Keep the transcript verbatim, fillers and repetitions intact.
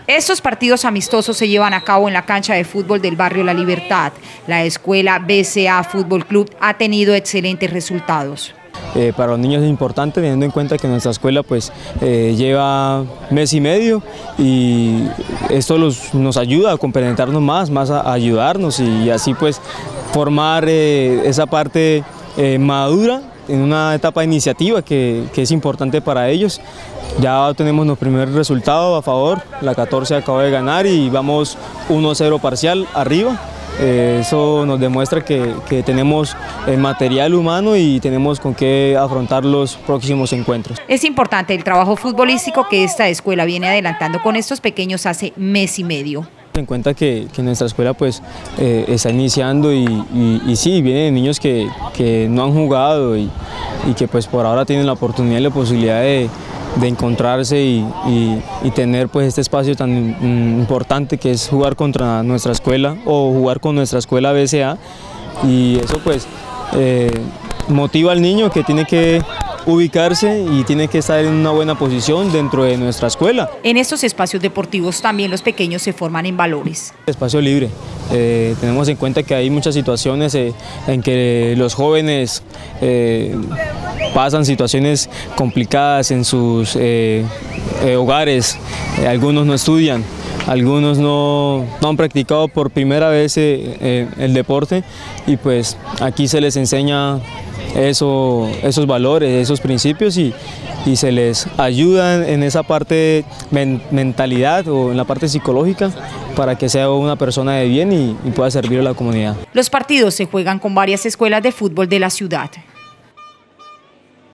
Estos partidos amistosos se llevan a cabo en la cancha de fútbol del barrio La Libertad. La escuela B C A Fútbol Club ha tenido excelentes resultados. Eh, para los niños es importante, teniendo en cuenta que nuestra escuela pues eh, lleva mes y medio y esto los, nos ayuda a complementarnos más, más a, a ayudarnos y así pues formar eh, esa parte eh, madura en una etapa de iniciativa que, que es importante para ellos. Ya tenemos los primeros resultados a favor, la catorce acaba de ganar y vamos uno a cero parcial arriba. Eh, eso nos demuestra que, que tenemos el material humano y tenemos con qué afrontar los próximos encuentros. Es importante el trabajo futbolístico que esta escuela viene adelantando con estos pequeños hace mes y medio. En cuenta que, que nuestra escuela pues eh, está iniciando y, y, y sí, vienen niños que, que no han jugado y, y que pues por ahora tienen la oportunidad y la posibilidad de, de encontrarse y, y, y tener pues este espacio tan mm, importante que es jugar contra nuestra escuela o jugar con nuestra escuela B C A, y eso pues eh, motiva al niño que tiene que ubicarse y tiene que estar en una buena posición dentro de nuestra escuela. En estos espacios deportivos también los pequeños se forman en valores. Espacio libre. Eh, tenemos en cuenta que hay muchas situaciones eh, en que los jóvenes eh, pasan situaciones complicadas en sus eh, eh, hogares, eh, algunos no estudian, algunos no, no han practicado por primera vez eh, eh, el deporte y pues aquí se les enseña Eso, esos valores, esos principios y, y se les ayuda en esa parte men, mentalidad o en la parte psicológica para que sea una persona de bien y, y pueda servir a la comunidad. Los partidos se juegan con varias escuelas de fútbol de la ciudad.